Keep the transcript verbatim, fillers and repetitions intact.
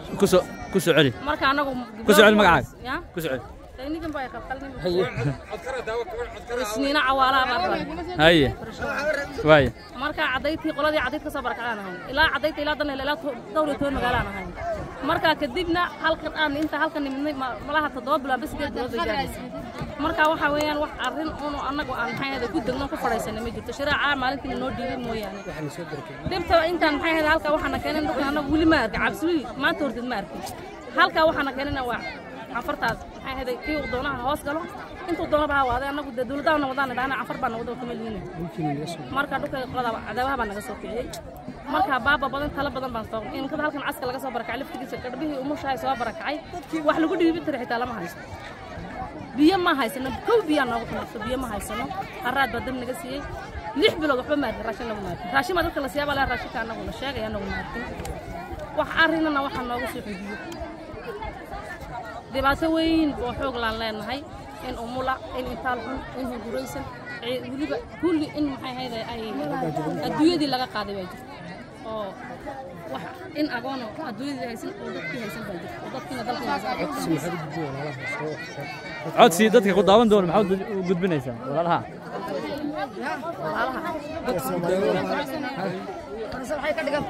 كسو كسو علي marka anagu كسو علي مقعد كسو علي تينيكم باي قلقلني هي سنين عوالا بابا هي واي marka cadayti qoladii cadayd ka soo barakacanahay ilaa cadayti ilaa dan ilaa dawladda magaalanahay marka kadibna halkan aan inta halkan nimidnay malaha toddoba bilood bas geed dawladda gaaraysa marka waxa weeyaan wax arrin oo anagu aan maxay ku degno ku fadhiisanay ma jirto shiraaca maalintii noo dhiibay mooyaane dibta intaan maxay ahayd halka waxana keenay dadka anagu wali ma arka cabsi maanta hordid ma arkin halka waxana keenay waa afartaas maxay ahayd kii doonaha hoos galo intuu doonaba ha waday anagu dawladda wadana dhaana afar baan wada ka meelina marka dhulka qodaba cadawaha baan naga soo kiciyay marka baaba badan tala badan baan soo in kada halkan aska laga soo barakacay laftigiisa kadbihii umushaay soo barakacay wax lagu dhiibi tiray xitaa lama haysto biyo ma haysano kow biyo noogu qanacso biyo ma haysano qaraad badan naga siiyay lix bilood waxba ma raashin lagu maatin raashin ma dadka la siyaaba la raashinka anagu la sheegay anagu maatin wax arrinana waxa noogu soo xidiyo dibaato weyn oo xoog laan leenahay in umula in intaal xun in guraysan waliba kulli in maxay hayday ay adduunyadii laga qaaday way jirto oo wax in agoon adduunyadii haysan oo dadkii haysan bay jirto dadkina dalkii haysan codsi dadka ku daawan doona maxaad u gudbinaysaa walaalaha walaalaha